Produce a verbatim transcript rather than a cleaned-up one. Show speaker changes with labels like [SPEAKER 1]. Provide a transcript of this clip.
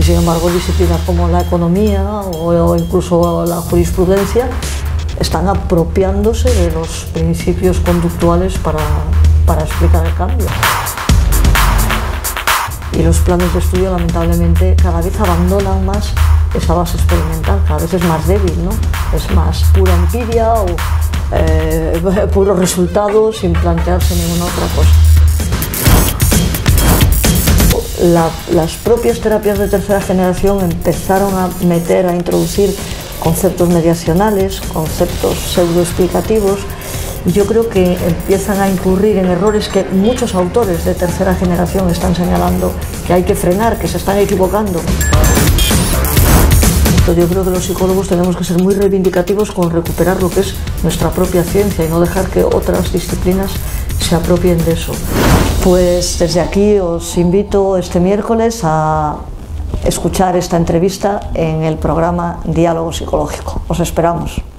[SPEAKER 1] sin embargo, disciplinas como la economía o incluso la jurisprudencia están apropiándose de los principios conductuales para, para explicar el cambio. Y los planes de estudio, lamentablemente, cada vez abandonan más esa base experimental, cada vez es más débil, ¿no? Es más pura empiria o eh, puros resultados sin plantearse ninguna otra cosa. La, las propias terapias de tercera generación empezaron a meter, a introducir conceptos mediacionales, conceptos pseudoexplicativos, y yo creo que empiezan a incurrir en errores que muchos autores de tercera generación están señalando que hay que frenar, que se están equivocando. Yo creo que los psicólogos tenemos que ser muy reivindicativos con recuperar lo que es nuestra propia ciencia y no dejar que otras disciplinas se apropien de eso. Pues desde aquí os invito este miércoles a escuchar esta entrevista en el programa Diálogo Psicológico. Os esperamos.